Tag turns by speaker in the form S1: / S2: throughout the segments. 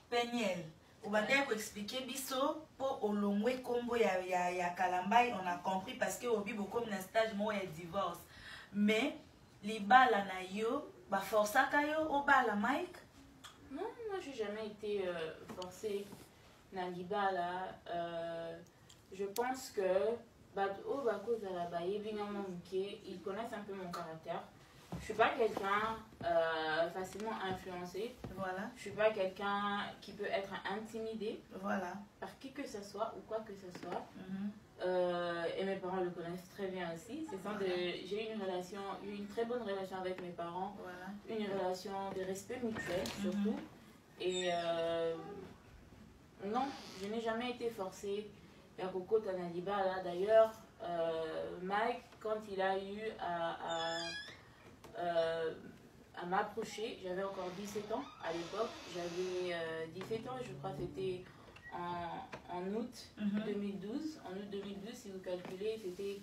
S1: Peniel. On va bien expliquer biso pour olongwe combo ya Kalambai, on a compris parce que obi beaucoup un stage moi et divorce. Mais les bala na yo ba força kayo au bala Mike.
S2: Non, moi j'ai jamais été forcée na libala. Je pense que cause à la baie, ils connaissent un peu mon caractère. Je suis pas quelqu'un facilement influencé.
S1: Voilà.
S2: Je suis pas quelqu'un qui peut être intimidé.
S1: Voilà.
S2: Par qui que ce soit ou quoi que ce soit. Et mes parents le connaissent très bien aussi. J'ai eu une très bonne relation avec mes parents.
S1: Voilà.
S2: Une relation de respect mutuel surtout. Et non, je n'ai jamais été forcée. D'ailleurs, Mike, quand il a eu à m'approcher, j'avais encore 17 ans à l'époque. J'avais 17 ans, je crois que c'était en août 2012. En août 2012, si vous calculez, c'était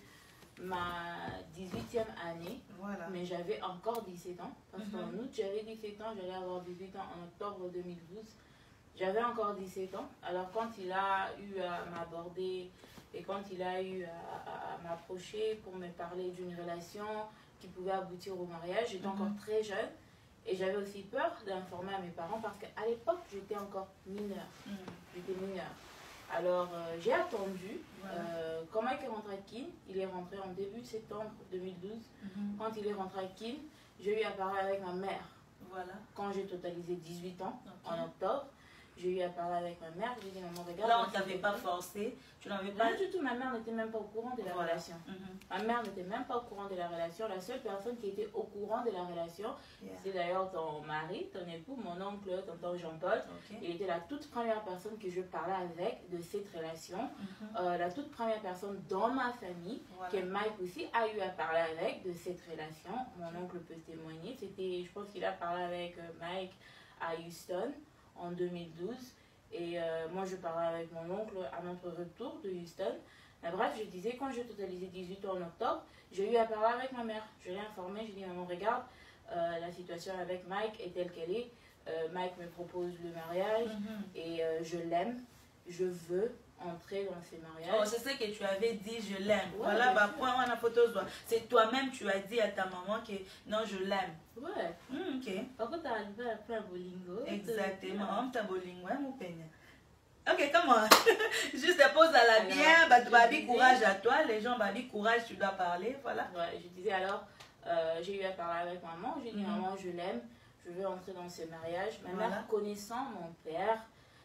S2: ma 18e année.
S1: Voilà.
S2: Mais j'avais encore 17 ans. Parce qu'en août, j'avais 17 ans, j'allais avoir 18 ans en octobre 2012. J'avais encore 17 ans. Alors quand il a eu à m'aborder et quand il a eu à m'approcher pour me parler d'une relation qui pouvait aboutir au mariage, j'étais encore très jeune. Et j'avais aussi peur d'informer à mes parents parce qu'à l'époque, j'étais encore mineure. J'étais mineure. Alors j'ai attendu. Quand Mike est rentré à Kin, il est rentré en début septembre 2012. Quand il est rentré à Kin, j'ai eu à parler avec ma mère.
S1: Voilà.
S2: Quand j'ai totalisé 18 ans, en octobre, j'ai eu à parler avec ma mère. J'ai dit, maman, regarde.
S1: Là, on ne t'avait pas forcé. Tu n'avais pas
S2: du tout. Ma mère n'était même pas au courant de la relation. Ma mère n'était même pas au courant de la relation. La seule personne qui était au courant de la relation, c'est d'ailleurs ton mari, ton époux, mon oncle, tonton Jean-Paul. Il était la toute première personne que je parlais avec de cette relation. La toute première personne dans ma famille que Mike aussi a eu à parler avec de cette relation. Mon oncle peut témoigner. Je pense qu'il a parlé avec Mike à Houston en 2012 et moi je parlais avec mon oncle à notre retour de Houston. Mais bref, je disais, quand j'ai totalisé 18 ans en octobre, j'ai eu à parler avec ma mère. Je l'ai informée, j'ai dit, maman, regarde, la situation avec Mike est telle qu'elle est. Mike me propose le mariage et je l'aime, je veux entrer dans ces mariages.
S1: Oh, c'est ce que tu avais dit, je l'aime. Voilà, bah, point, on a photo. C'est toi-même, tu as dit à ta maman que non, je l'aime.
S2: Ouais.
S1: Ok.
S2: Par contre, tu as arrivé à faire un bolingo.
S1: Exactement, on t'a bolingo, mon peigne. Ok, comment? Juste pose à la bien, bah, tu vas dire courage à toi, les gens vont dire courage, tu dois parler, voilà.
S2: Ouais, je disais alors, j'ai eu à parler avec maman, j'ai dit maman, je l'aime, je veux entrer dans ce mariage. Ma mère, connaissant mon père,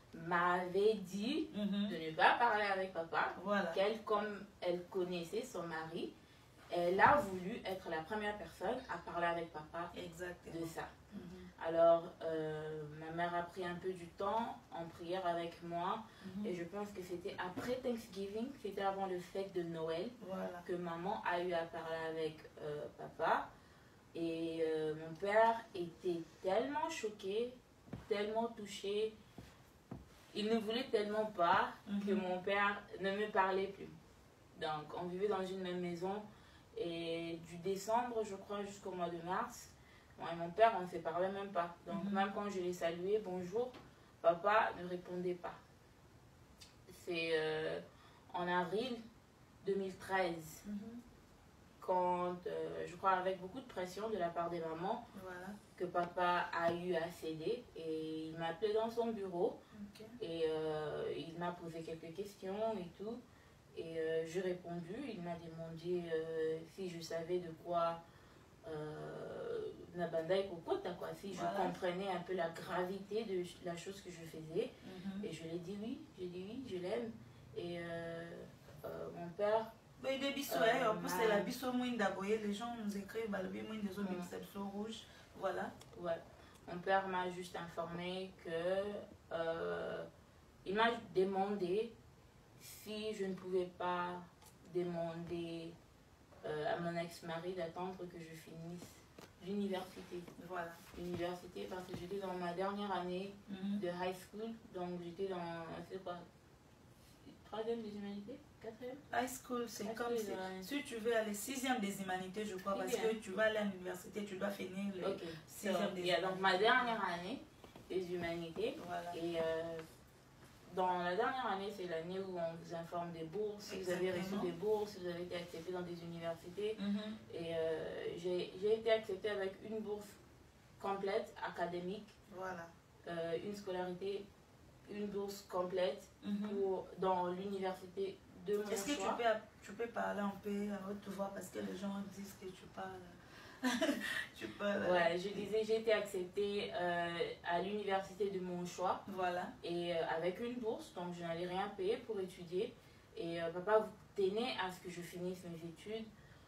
S2: m'avait dit de ne pas parler avec papa, qu'elle, comme elle connaissait son mari, elle a voulu être la première personne à parler avec papa de ça. Alors, ma mère a pris un peu du temps en prière avec moi et je pense que c'était après Thanksgiving, c'était avant le fête de Noël que maman a eu à parler avec papa. Et mon père était tellement choqué, tellement touché. Il ne voulait tellement pas que mon père ne me parlait plus. Donc, on vivait dans une même maison. Et du décembre, je crois, jusqu'au mois de mars, moi et mon père, on ne se parlait même pas. Donc, même quand je l'ai salué, bonjour, papa ne répondait pas. C'est en avril 2013, quand, je crois, avec beaucoup de pression de la part des mamans, que papa a eu à céder. Et il m'a appelé dans son bureau. Et il m'a posé quelques questions et tout. Et j'ai répondu. Il m'a demandé si je savais de quoi si je comprenais un peu la gravité de la chose que je faisais. Et je lui ai dit oui, je l'aime. Et mon père...
S1: Mais des bisous, en plus c'est la bisou mouine d'aboyer, les gens nous écrivent le mouine des hommes rouge, voilà.
S2: Ouais. Mon père m'a juste informé que il m'a demandé si je ne pouvais pas demander à mon ex-mari d'attendre que je finisse l'université.
S1: Voilà.
S2: L'université, parce que j'étais dans ma dernière année de high school, donc j'étais dans, c'est quoi, 3e des humanités, 4e?
S1: High school, c'est comme si tu veux aller 6e des humanités, je crois, parce que tu vas aller à l'université, tu dois finir le 6e des humanités.
S2: Donc ma dernière année, des humanités.
S1: Voilà.
S2: Et dans la dernière année, c'est l'année où on vous informe des bourses, si vous avez reçu des bourses, si vous avez été accepté dans des universités. Et j'ai été acceptée avec une bourse complète, académique,
S1: voilà.
S2: Une scolarité, une bourse complète dans l'université de mon choix.
S1: Est-ce que tu peux parler un peu à haute voix parce que les gens disent que tu parles. Tu parles.
S2: Ouais, je disais, j'ai été acceptée à l'université de mon choix.
S1: Voilà. Et
S2: avec une bourse, donc je n'allais rien payer pour étudier. Et papa tenait à ce que je finisse mes études.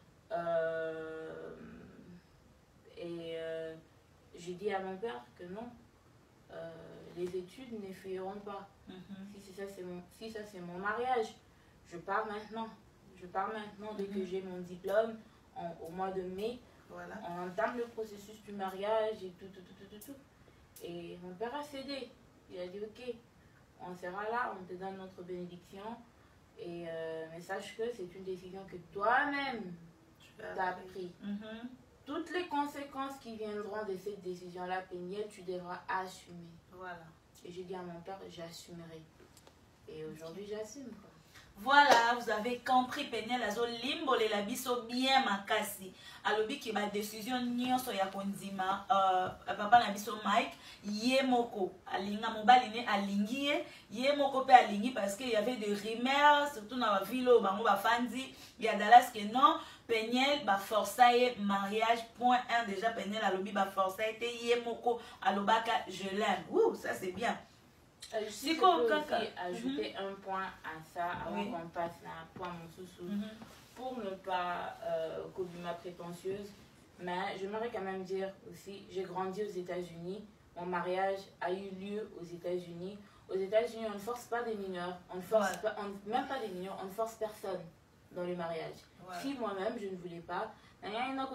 S2: J'ai dit à mon père que non, les études n'effrayeront pas. Si ça c'est mon mariage, je pars maintenant. Je pars maintenant dès que j'ai mon diplôme au mois de mai.
S1: Voilà.
S2: On entame le processus du mariage et tout. Et mon père a cédé. Il a dit ok, on sera là, on te donne notre bénédiction. Mais sache que c'est une décision que toi-même tu as prise. Toutes les conséquences qui viendront de cette décision-là, Péniel, tu devras assumer.
S1: Voilà.
S2: Et j'ai dit à mon père, j'assumerai. Et aujourd'hui, j'assume quoi.
S1: Voilà, vous avez compris, Péniel azo limbo le labiso bien makasi. Alobi ki ba décision nyonso ya kondima papa na biso Mike ye moko alinga mobali ne alingi ye moko pe alingi parce que il y avait des rumeurs surtout na ba ville bango ba fandi ya Dallas que non Péniel ba forçaye mariage point 1 déjà Péniel alobi ba forçaye te ye moko alobaka je l'aime. Ouh, ça c'est bien.
S2: Si je peux aussi ajouter un point à ça avant qu'on passe à un point mon sous pour ne pas ma prétentieuse, mais j'aimerais quand même dire aussi, j'ai grandi aux États-Unis, mon mariage a eu lieu aux États-Unis. Aux États-Unis, on ne force pas des mineurs, on ne force pas, même pas des mineurs, on ne force personne dans le mariage. Si moi-même je ne voulais pas, parce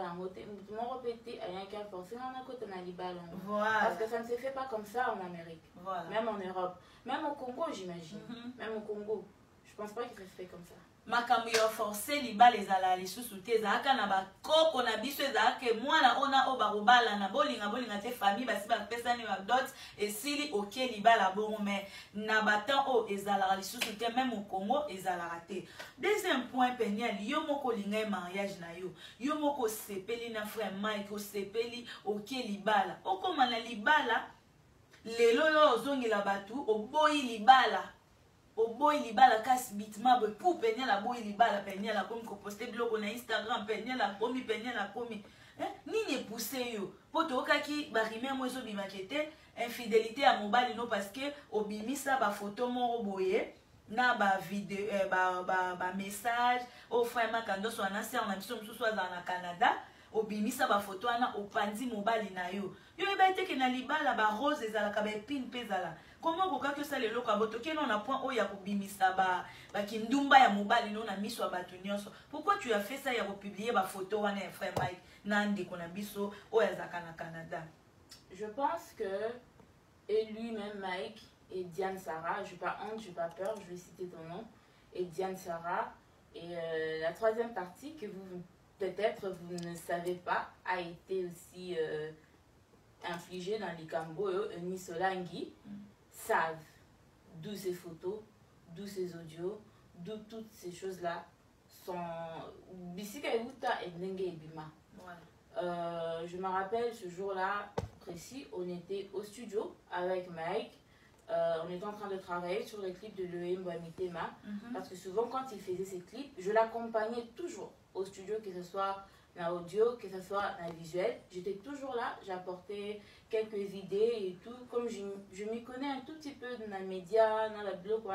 S2: que ça ne se fait pas comme ça en Amérique, même en Europe, même au Congo j'imagine, même au Congo, je pense pas que ça se fait comme ça.
S1: Makambo yo forcer libala ezala lisusu te ezalaka na bakoko na biso ezalaka mwana ona o barobala na bolinga te famille basi bapesani badot esili oke libala bongo mais na batan o ezalaka lisusu te même au Congo ezalaka te. Deuxième point Péniel, yo moko linga mariage na yo moko sepeli na frère Mike osepeli oke libala okoma na libala lelo yo ozongela batu oboyi libala oboyi libala kasi bitima boy pour Péniel la boyi libala Péniel la komi ko poster blog na Instagram Péniel la komi nini poussé yo poto okaki ba rimer mo zo bimakete infidélité à mobali no parce que obimisa ba photo mo boye na ba vidéo ba message au frère Makando so na sœur na biso mususu aza na Canada obimisa ba photo ana opandi mobali na yo eba ete ke na libala ba rose ezalaka ba épine pezala. Comment vous avez ça les locaux à votre on a point où il y a pour bimisa ba kindumba ya mobile non a mis sur batonioso. Pourquoi tu as fait ça? Il y a publié ma photo wana frère Mike nandi kona biso o ya zakana Canada.
S2: Je pense que et lui-même Mike et Diane Sarah, je n'ai pas honte, je n'ai pas peur, je vais citer ton nom, et Diane Sarah et la troisième partie que vous peut-être vous ne savez pas a été aussi infligée dans les Cambo et Nisolangi. Savent d'où ces photos, d'où ces audios, d'où toutes ces choses-là sont... Je me rappelle ce jour-là précis, on était au studio avec Mike, on était en train de travailler sur les clips de Loé Mboamitema, parce que souvent quand il faisait ses clips, je l'accompagnais toujours au studio, que ce soit dans l'audio, que ce soit dans le visuel. J'étais toujours là, j'apportais quelques idées et tout. Comme je m'y connais un tout petit peu dans les médias, dans le blog,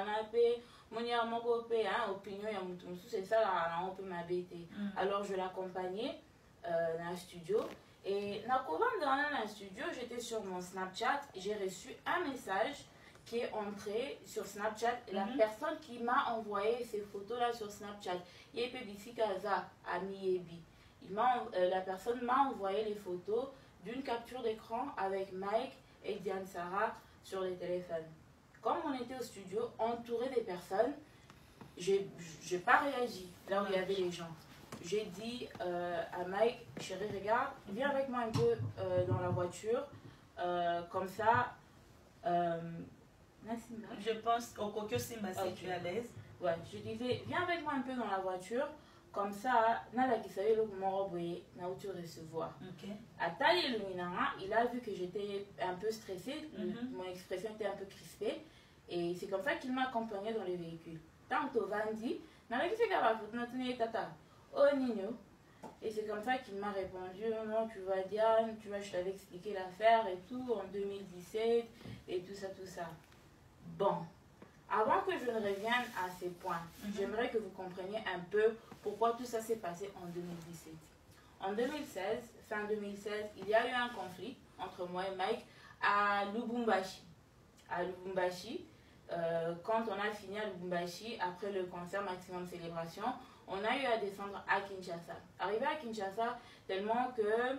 S2: opinion, c'est ça, là, on peut m'habiter. Alors je l'accompagnais dans le studio. Et dans le studio, j'étais sur mon Snapchat, j'ai reçu un message qui est entré sur Snapchat. La personne qui m'a envoyé ces photos-là sur Snapchat, la personne m'a envoyé les photos d'une capture d'écran avec Mike et Diane Sarah sur les téléphones. Comme on était au studio, entouré des personnes, j'ai pas réagi là où il y avait les gens. J'ai dit à Mike, chérie, regarde, viens avec moi un peu dans la voiture. comme ça,
S1: je pense au Kokyo Simba, si tu es à l'aise.
S2: Ouais, je disais, viens avec moi un peu dans la voiture. Comme ça, Nala qui savait le moment où il a recevoir. À Tali Luminara, il a vu que j'étais un peu stressée, mon expression était un peu crispée. Et c'est comme ça qu'il m'a accompagnée dans le véhicule. Tant au Vandi, Nala qui fait tata. Oh Nino. Et c'est comme ça qu'il m'a répondu, non, tu vois Diane, tu vois, je t'avais expliqué l'affaire et tout, en 2017, et tout ça, tout ça. Bon, avant que je ne revienne à ces points, j'aimerais que vous compreniez un peu pourquoi tout ça s'est passé en 2017. En 2016, fin 2016, il y a eu un conflit entre moi et Mike à Lubumbashi. À Lubumbashi, quand on a fini à Lubumbashi, après le concert Maximum Célébration, on a eu à descendre à Kinshasa. Arrivé à Kinshasa, tellement que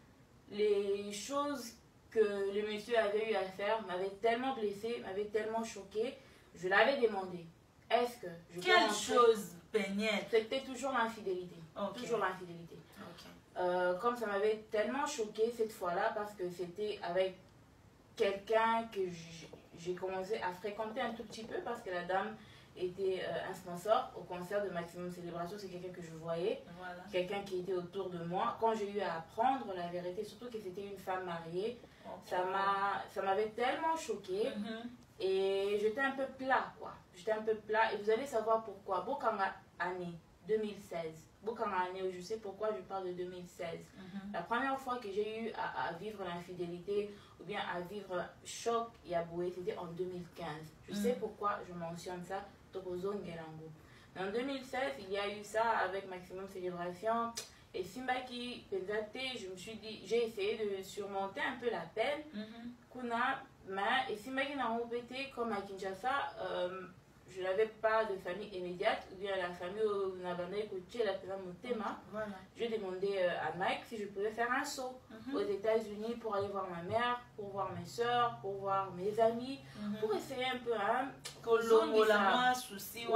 S2: les choses que le monsieur avait eu à faire m'avaient tellement blessé, m'avaient tellement choqué. Je l'avais demandé. Est-ce que je peux
S1: Quelle chose pénible?
S2: C'était toujours l'infidélité. Toujours l'infidélité. Comme ça m'avait tellement choqué cette fois-là, parce que c'était avec quelqu'un que j'ai commencé à fréquenter un tout petit peu, parce que la dame était un sponsor au concert de Maximum Célébration. C'est quelqu'un que je voyais, quelqu'un qui était autour de moi. Quand j'ai eu à apprendre la vérité, surtout que c'était une femme mariée, ça m'avait tellement choqué. Et j'étais un peu plat, quoi. J'étais un peu plat. Et vous allez savoir pourquoi. Bokanga année 2016. Bokanga année, je sais pourquoi je parle de 2016. La première fois que j'ai eu à vivre l'infidélité ou bien à vivre choc et à bouer, c'était en 2015. Je sais pourquoi je mentionne ça. Tokozo Ngelango. En 2016, il y a eu ça avec Maximum Célébration. Et Simbaki Penzate, je me suis dit, j'ai essayé de surmonter un peu la peine. Kuna, mais et Simbaki n'a pas été comme à Kinshasa, je n'avais pas de famille immédiate, ou bien la famille où on avait écouté la personne Motema. J'ai demandé à Mike si je pouvais faire un saut aux États-Unis pour aller voir ma mère, pour voir mes soeurs, pour voir mes amis, pour essayer un peu à
S1: souci,
S2: et puis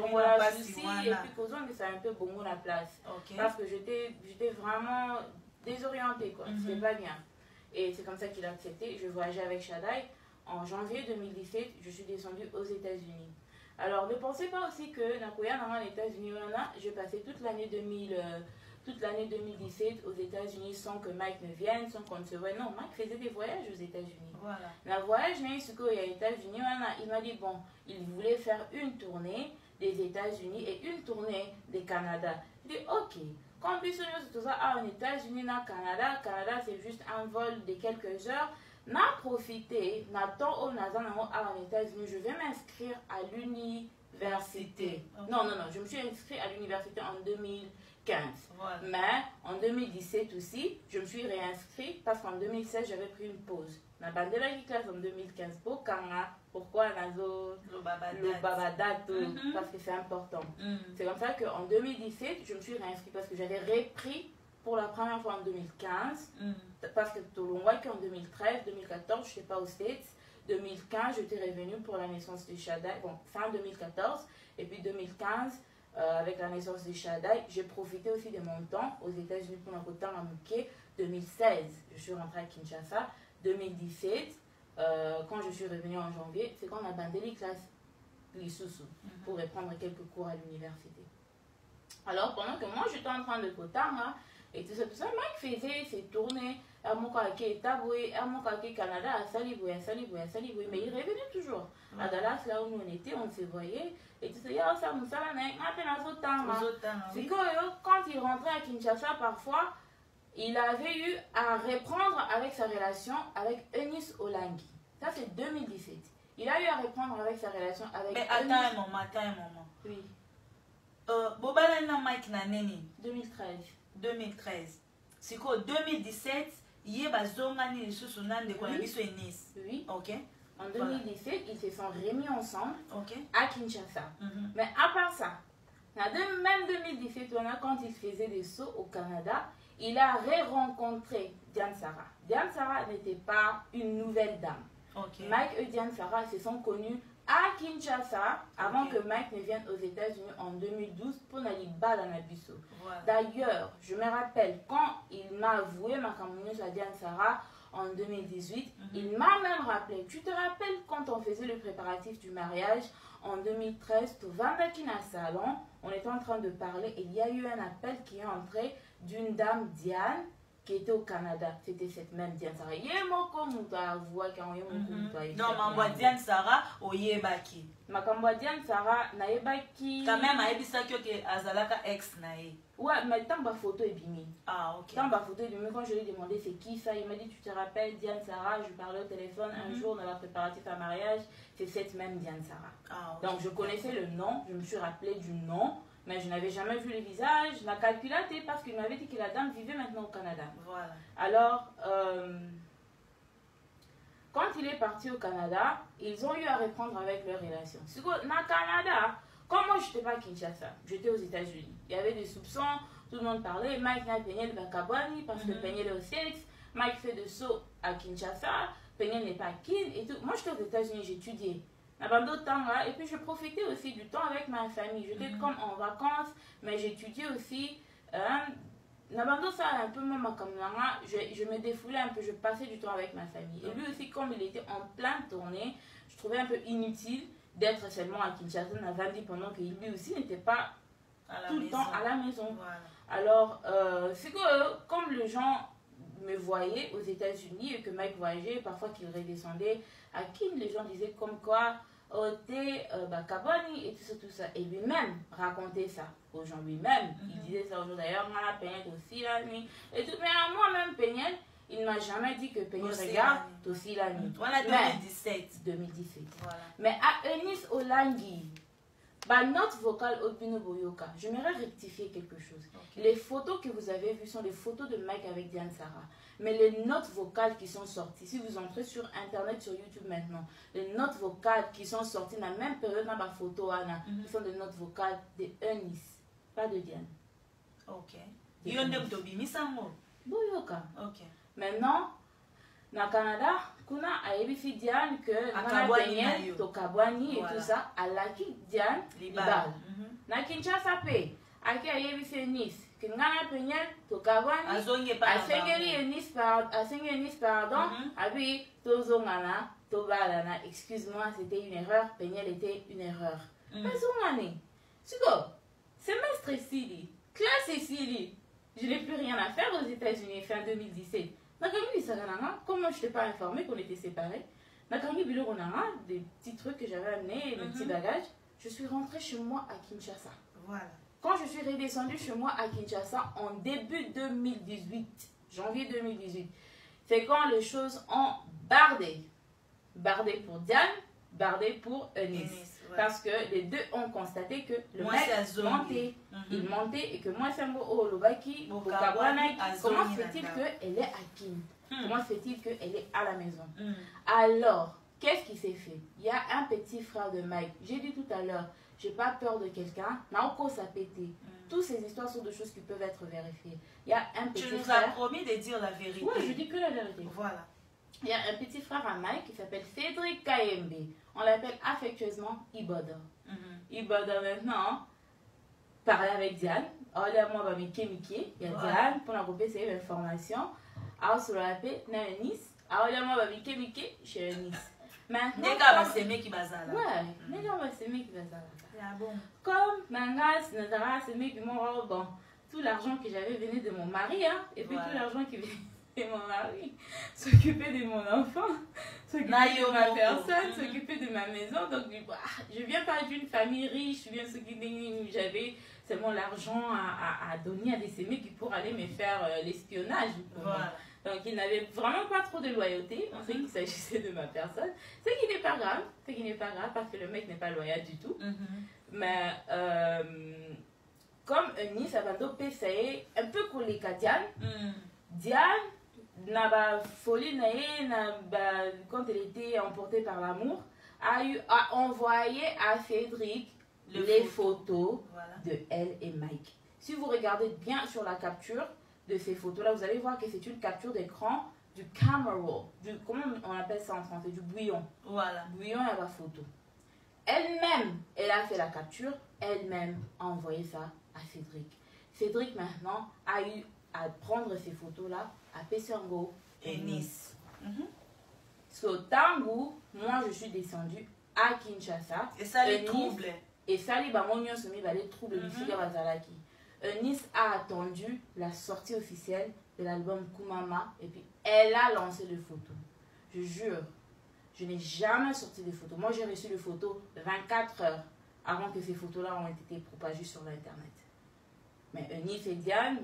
S2: que ça un peu bon la place. Parce que j'étais vraiment désorientée, quoi. C'était pas bien. Et c'est comme ça qu'il a accepté. Je voyageais avec Shaddai. En janvier 2017, je suis descendue aux États-Unis. Alors, ne pensez pas aussi que Nakoya dans les États-Unis, j'ai passé toute l'année 2017 aux États-Unis sans que Mike ne vienne, sans qu'on ne se voie. Non, Mike faisait des voyages aux États-Unis. Le voyage, aux États-Unis, il m'a dit, bon, il voulait faire une tournée des États-Unis et une tournée des Canada. Je dis, ok. Quand on se tout ça aux États-Unis, au Canada, c'est juste un vol de quelques heures. N'a profité, n'attend au Nazan aux États-Unis, je vais m'inscrire à l'université. Non, je me suis inscrite à l'université en 2015. Mais en 2017 aussi, je me suis réinscrite parce qu'en 2016, j'avais pris une pause. Ma bandela qui classe en 2015 pour Kanga. Pourquoi Nazo le Babadato? Parce que c'est important. C'est comme ça qu'en 2017, je me suis réinscrite parce que j'avais repris pour la première fois en 2015, parce que Tolongwa qu'en 2013, 2014, je n'étais pas aux States. 2015, j'étais revenue pour la naissance de Shaddai, bon, fin 2014, et puis 2015, avec la naissance de Shaddai, j'ai profité aussi de mon temps aux États-Unis pour un temps à Mouké. 2016, je suis rentrée à Kinshasa. 2017, quand je suis revenue en janvier, c'est quand on a bandé les classes, les sous-sous, pour reprendre quelques cours à l'université. Alors, pendant que moi, j'étais en train de Kotanga, et tout ça, Mike faisait ses tournées, à mon quartier Taboué, à mon quartier Canada, à Saliboué, mais il revenait toujours. À Dallas, là où on était, on se voyait, et tout ça, c'est quand il rentrait à Kinshasa, parfois, il avait eu à reprendre avec sa relation avec Eunice Olangi. Ça, c'est 2017. Il a eu à reprendre avec sa relation avec
S1: mais attends un moment.
S2: Oui.
S1: Bobala na Mike na neni
S2: 2013.
S1: C'est quoi 2017, il y a Zongani sous de Konabiso et Nice.
S2: Oui.
S1: Ok.
S2: En 2017, ils se sont remis ensemble
S1: okay.
S2: à Kinshasa. Mais à part ça, même 2017, quand il faisait des sauts au Canada, il a rencontré Diane Sarah. Diane Sarah n'était pas une nouvelle dame. Mike et Diane Sarah se sont connus à Kinshasa avant que Mike ne vienne aux États-Unis en 2012 pour n'aller pas dans Nabiso. D'ailleurs, je me rappelle quand il m'a avoué ma communauté à Diane Sarah en 2018. Il m'a même rappelé. Tu te rappelles quand on faisait le préparatif du mariage en 2013, tu vas dans un salon, on était en train de parler et il y a eu un appel qui est entré d'une dame Diane qui était au Canada. C'était cette même Diane Sarah.
S1: Non, ma Diane Sarah, oyebaki.
S2: Ma Diane Sarah, naebaki.
S1: Quand même, aebisaki que azalaka ex nae.
S2: Ouais, mais tant ma photo est bimi.
S1: Ah, ok.
S2: Tant ma photo est bimi, quand je lui ai demandé c'est qui ça, il m'a dit tu te rappelles Diane Sarah, je parlais au téléphone un jour dans la préparatif à mariage, c'est cette même Diane Sarah. Ah, okay. Donc je connaissais le nom, je me suis rappelé du nom. Mais je n'avais jamais vu le visage. Je l'ai calculé parce qu'il m'avait dit que la dame vivait maintenant au Canada.
S1: Voilà.
S2: Alors, quand il est parti au Canada, ils ont eu à reprendre avec leur relation. Au Canada, comme moi je n'étais pas à Kinshasa, j'étais aux États-Unis. Il y avait des soupçons, tout le monde parlait. Mike n'a peigné le Bakabani parce que peigné le States. Mike fait de saut à Kinshasa, peigné n'est pas à Kin et tout. Moi j'étais aux États-Unis, j'étudiais. Et puis je profitais aussi du temps avec ma famille. J'étais comme en vacances, mais j'étudiais aussi. Je me défoulais un peu, je passais du temps avec ma famille. Et lui aussi, comme il était en pleine tournée, je trouvais un peu inutile d'être seulement à Kinshasa, pendant que lui aussi n'était pas tout le temps à la maison. Voilà. Alors, c'est que comme les gens me voyaient aux États-Unis et que Mike voyageait, parfois qu'il redescendait à Kin, les gens disaient comme quoi t'es Bakabani et tout ça. Et lui-même racontait ça aux gens lui-même. Il disait ça aux gens d'ailleurs, moi la Peignette aussi la nuit. Et tout, mais à moi-même Peignette, il ne m'a jamais dit que Peignette regarde aussi la nuit.
S1: Voilà 2017.
S2: 2017.
S1: Voilà.
S2: Mais à Eunice Olangi, note vocale Obino Boyoka, j'aimerais rectifier quelque chose. Okay. Les photos que vous avez vues sont les photos de Mike avec Diane Sarah. Mais les notes vocales qui sont sorties, si vous entrez sur Internet, sur YouTube maintenant, les notes vocales qui sont sorties dans la même période dans ma photo, Anna, qui sont des notes vocales de Eunice, pas de Diane.
S1: Ok. Boyoka. Ok.
S2: Maintenant, dans le Canada, kuna ayebi Diane que
S1: Akabwani
S2: to Kabwani et tout ça, à la qui Diane libal. Na Kinshasa pe, aki ayebi Nice. Que ngana penyel to Kabwani, asengeli Nice pardon, abi tozo ngana to balana. Excuse-moi, c'était une erreur. Penyel était une erreur. Mais zongane, semestre ici, classe ici, je n'ai plus rien à faire aux États-Unis fin 2017. Comment je t'ai pas informé qu'on était séparés, des petits trucs que j'avais amenés, des petits bagages, je suis rentrée chez moi à Kinshasa.
S1: Voilà.
S2: Quand je suis redescendue chez moi à Kinshasa en début 2018, janvier 2018, c'est quand les choses ont bardé. Bardé pour Diane, bardé pour Eunice. Ouais. Parce que les deux ont constaté que le mec montait. Il montait et que moi, c'est un mot Lobaki, comment fait-il qu'elle est à Kin? Comment fait-il qu'elle est à la maison? Alors, qu'est-ce qui s'est fait? Il y a un petit frère de Mike. J'ai dit tout à l'heure, j'ai pas peur de quelqu'un. Naoko ça pété. Toutes ces histoires sont des choses qui peuvent être vérifiées. Il y a un petit frère.
S1: Tu nous as promis de dire la vérité.
S2: Oui, je dis que la vérité.
S1: Voilà.
S2: Il y a un petit frère à Mike qui s'appelle Cédric Kayembe. On l'appelle affectueusement Iboda. Iboda maintenant parlait avec Diane. Alors moi, il y a Diane pour la couper ces informations. Alors sur l'appel, Nice. Alors moi, chez Nice. Maintenant, comme Mangas, bon, tout l'argent que j'avais venait de mon mari, hein, et puis tout l'argent qui venait de mon mari, s'occuper de mon enfant, s'occuper de ma personne, s'occuper de ma maison. Donc, je viens pas d'une famille riche, je viens j'avais seulement l'argent à donner à des semis qui pour aller me faire l'espionnage. Voilà. Donc, il n'avait vraiment pas trop de loyauté. On sait qu'il s'agissait de ma personne. Ce qui n'est pas grave. Ce qui n'est pas grave parce que le mec n'est pas loyal du tout. Mais comme Nice a essayé un peu collé à Diane, Diane n'a pas folie quand elle était emportée par l'amour, a envoyé à Cédric les photos de elle et Mike. Si vous regardez bien sur la capture de ces photos-là, vous allez voir que c'est une capture d'écran du camera roll, comment on appelle ça en français, du bouillon. Voilà. Bouillon à la photo. Elle-même, elle a fait la capture, elle-même a envoyé ça à Cédric. Cédric maintenant a eu à prendre ces photos-là à Pessango et Nice. So tango, moi je suis descendue à Kinshasa.
S1: Et ça les trouble.
S2: Et ça les bamonions se mis les troubles du Figa Bazalaki. Eunice a attendu la sortie officielle de l'album Kumama et puis elle a lancé les photos. Je jure, je n'ai jamais sorti des photos. Moi j'ai reçu les photos 24 heures avant que ces photos-là ont été propagées sur l'internet. Mais Eunice et Diane,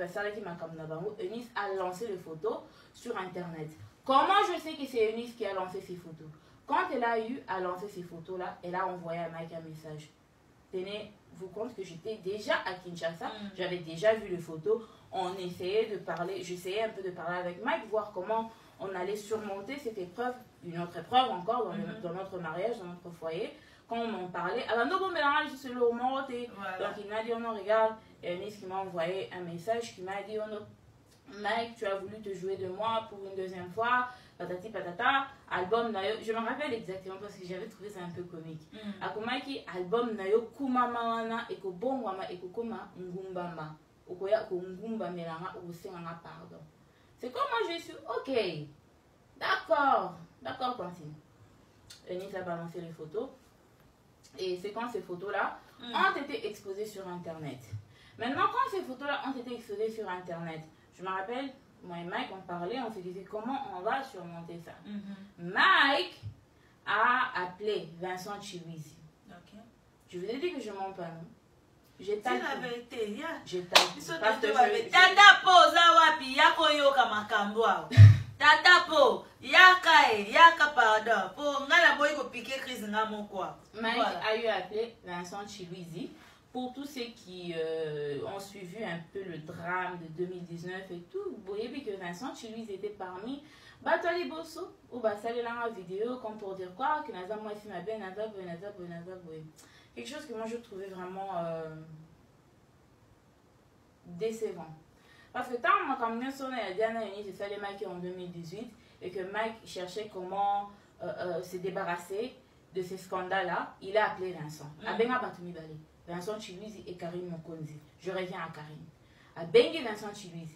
S2: Eunice a lancé les photos sur internet. Comment je sais que c'est Eunice qui a lancé ces photos? Quand elle a eu à lancer ces photos-là, elle a envoyé à Mike un message. Tenez-vous compte que j'étais déjà à Kinshasa, j'avais déjà vu les photos, on essayait de parler, j'essayais un peu de parler avec Mike, voir comment on allait surmonter cette épreuve, une autre épreuve encore dans notre mariage, dans notre foyer. Quand on m'en parlait, alors nous, donc il m'a dit, oh non, regarde, il y a Eunice qui m'a envoyé un message qui m'a dit, oh non, Mike, tu as voulu te jouer de moi pour une deuxième fois, patati patata, album nayo, je me rappelle exactement parce que j'avais trouvé ça un peu comique. Akomaki album nayo kumama wana eko bongwama eko koma ngumbamba. Okoya ko ngumba melanga osenga pardon. C'est comme moi je suis OK. D'accord, continue. Eunice a balancé les photos et c'est quand ces photos-là ont été exposées sur internet. Maintenant quand ces photos-là ont été exposées sur internet, je me rappelle, moi et Mike, on parlait, on se disait comment on va surmonter ça. Mike a appelé Vincent Chiwizi. Je vous ai dit que je mens pas, non? J'ai tapé.
S1: C'est la vérité, ya.
S2: J'ai tapé.
S1: Parce que Tata po zawapi yako yoka makambo. Tata po yaka pardon. Po ngala boy ko piquer crise ngamo quoi.
S2: Mike a eu appelé Vincent Chiwizi. Pour tous ceux qui ont suivi un peu le drame de 2019 et tout, vous voyez que Vincent Chiwizi était parmi Batali Bosso ou Basali la vidéo comme pour dire quoi que Naza moi fait ma belle Naza boy. Quelque chose que moi je trouvais vraiment décevant. Parce que tant moi comme Nelson et Diana Eunice c'est ça les Mike en 2018 et que Mike cherchait comment se débarrasser de ces scandales là, il a appelé Vincent. Abenga Batumi Bale. Vincent Chiwizi et Karine Mokonzi. Je reviens à Karine. À Bengue Vincent Chiwizi.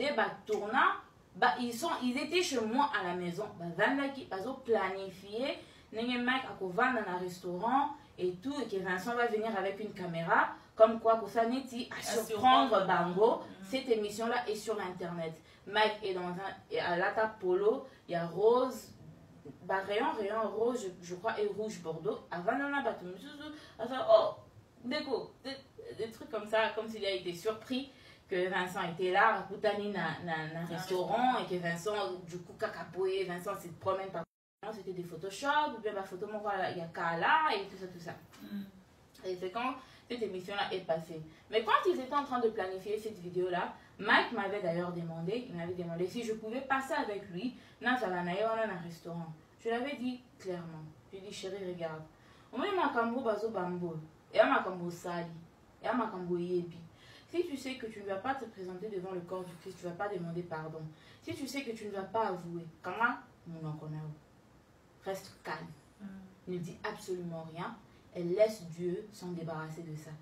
S2: Ils étaient chez moi à la maison. Ils ont planifié. Mike a vendre dans un restaurant et tout. Et que Vincent va venir avec une caméra. Comme quoi, que ça n'est à surprendre Bango. Cette émission-là est sur internet. Mike est dans à Lata Polo. Il y a Rose. Rayon rose, je crois, et rouge Bordeaux. Avant, on a battu. Oh! Des trucs comme ça, comme s'il a été surpris que Vincent était là, à Koutani dans un restaurant et que Vincent, du coup, cacapoé, Vincent se promène par. C'était des Photoshop, ou bien la photo, il y a Kala et tout ça. Et c'est quand cette émission-là est passée. Mais quand ils étaient en train de planifier cette vidéo-là, Mike m'avait d'ailleurs demandé, si je pouvais passer avec lui dans un restaurant. Je l'avais dit clairement. Je lui ai dit, chérie, regarde. On m'a dit, Makambo, Bazo, Bambo. Et à Makambo Sali, et à Makambo Yebi. Si tu sais que tu ne vas pas te présenter devant le corps du Christ, tu ne vas pas demander pardon. Si tu sais que tu ne vas pas avouer, comment mon enconnaît, reste calme. Ne dis absolument rien. Et laisse Dieu s'en débarrasser de ça.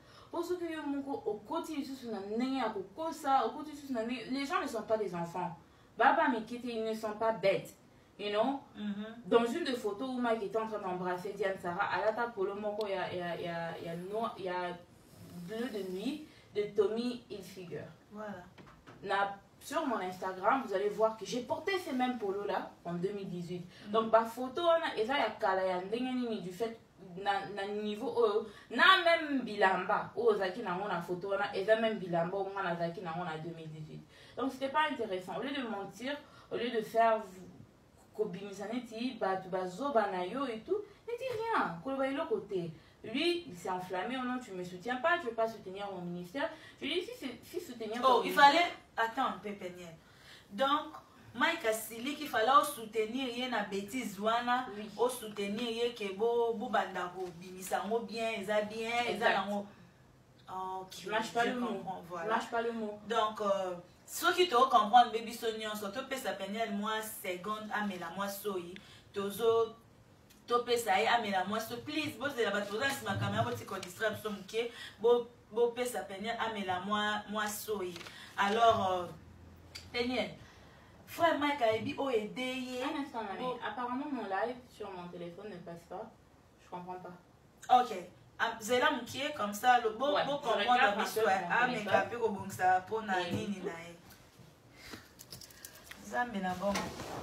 S2: Les gens ne sont pas des enfants. Baba Mekete, ils ne sont pas bêtes. You know? Dans une des photos où Mike était en train d'embrasser Diane Sarah, à la table Polo Moko, il y a Bleu de nuit de Tommy Hilfiger. Voilà. Sur mon Instagram, vous allez voir que j'ai porté ces mêmes polos là en 2018. Donc, ma photo, et ça, il y a du fait na niveau na même bilamba zaki na ngona photo na et même bilamba ngana zaki na ngona 2018. Donc c'était pas intéressant. Au lieu de mentir, au lieu de faire kobimissaneti batu bazoba na yo et tout, ne dis rien. Koloba ilo côté. Lui, il s'est enflammé. Oh non, tu me soutiens pas, tu veux pas soutenir mon ministère. Je lui dis si soutenir.
S1: Oh, il fallait attendre un peu Péniel. Donc Mike Asili qu'il fallait soutenir rien na bêtise wana, au soutenir rien que bo banda ko bimisango bien, eza bien, eza nango.
S2: Tu mâches pas le mot. Voilà. Mâche pas le mot.
S1: Donc ceux qui te comprendre baby sonyon surtout pesa Péniel moi seconde amela moi soyi tozo to pesa ai amela moi so please boss de la batoza sima caméra boti ko distraire so mke bo pesa Péniel amela moi soyi. Alors Péniel frère Mike Aebi o aidé.
S2: Un instant, mamie. Apparemment, mon live sur mon téléphone ne passe pas. Je comprends pas.
S1: Ok. Zela Moukié, comme ça, le beau comprendre la mission. Ah, mais capé au bon ça pour na nini nae. Zambe na bon.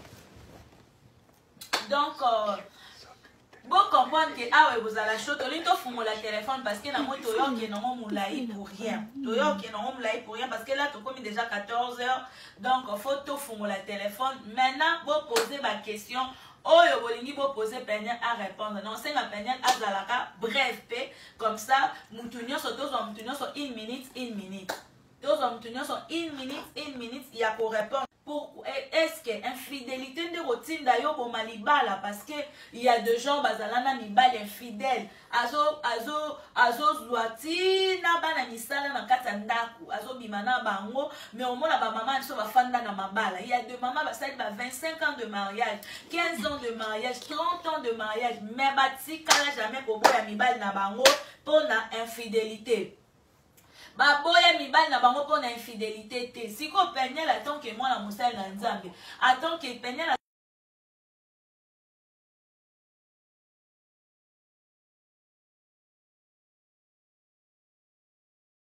S1: Donc, bon comprendre que ah ouais vous allez la chose to fumo la téléphone parce que na moi to yo ke non moulai pour rien. To yo ke non moulai pour rien parce que là to comme déjà 14h donc faut to fumo la téléphone. Maintenant vous poser ma question. Oh yo bolingi bo poser Peniel à répondre. Non c'est ma Peniel à zalaka bref comme ça mutunyo so to so mutunyo so 1 minute. To so mutunyo so 1 minute il y a pour répondre. Est-ce que infidélité de routine d'ailleurs pour malibala parce que il y a des gens bazalana mibali infidèle azo zouati na bana misala na kata ndaku azo bimana bango mais au moins ba maman so ba fanda na mabala il y a deux mamans basali ba 25 ans de mariage 15 ans de mariage 30 ans de mariage mais batikala jamais ko boya mibali na bango pour na infidélité. Baboya mibali na bango pour na infidélité te. Si ko Peniel attend que moi la moussel na nzambe. Attend que Peniel